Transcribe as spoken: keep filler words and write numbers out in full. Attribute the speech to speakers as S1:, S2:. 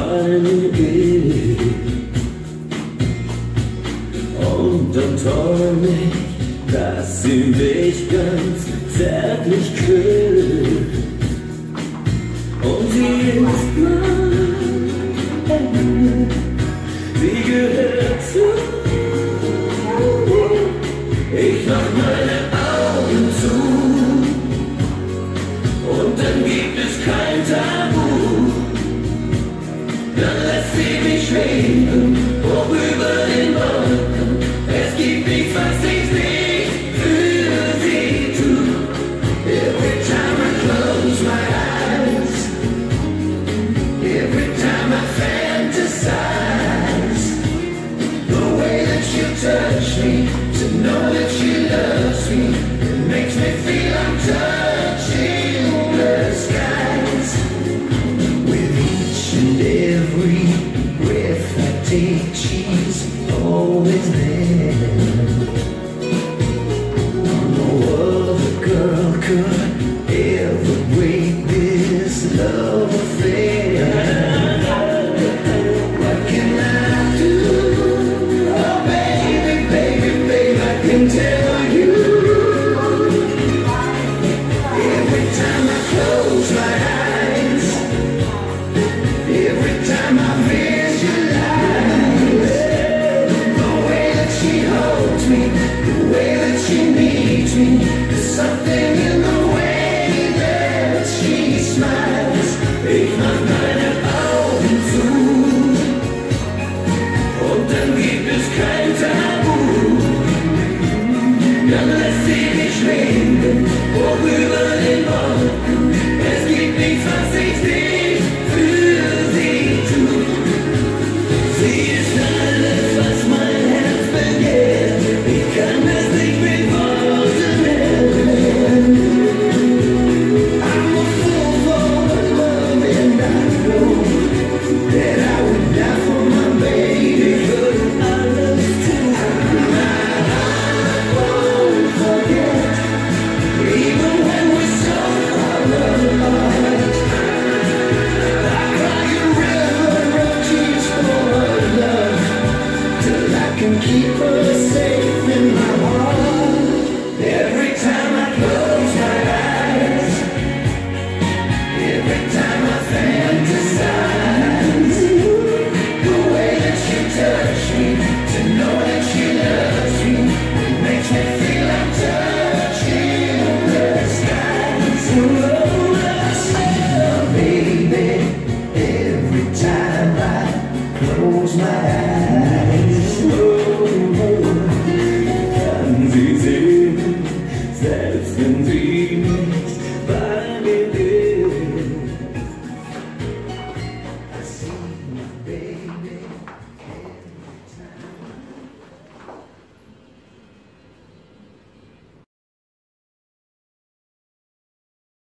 S1: träume ich. Und dann träume ich, dass sie mich ganz zärtlich küsst. Und sie ist mein, sie gehört zu mir. Ich mach meine Augen zu und dann gibt es kein Tabu. Dann lässt sie mich schweben, hoch über den Wolken. Es gibt nichts, was ich nicht für sie tue. Every time I close my eyes, every time I fantasize, the way that you touch me, to know that she loves me, it makes me feel I'm touching the skies. With each and every breath I take, she's always there.